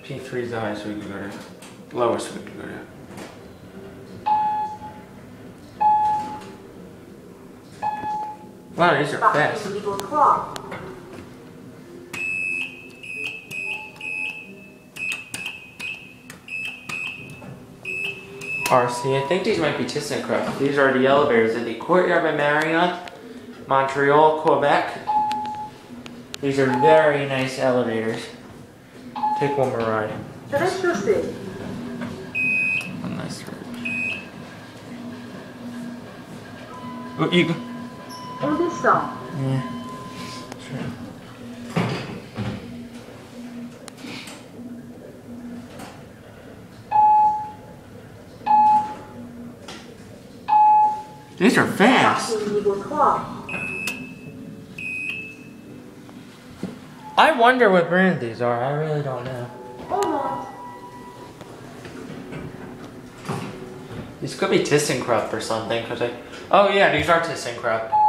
P3 is the highest we can go to. Lowest we can go to. Wow, these are fast. RC, I think these might be Thyssenkrupp. These are the elevators at the Courtyard By Marriott, Montreal, Quebec. These are very nice elevators. Take one more ride. One nice ride. Oh, you go. Yeah. Sure. These are fast. I wonder what brand these are. I really don't know. These could be Thyssenkrupp or something. Oh yeah, these are Thyssenkrupp.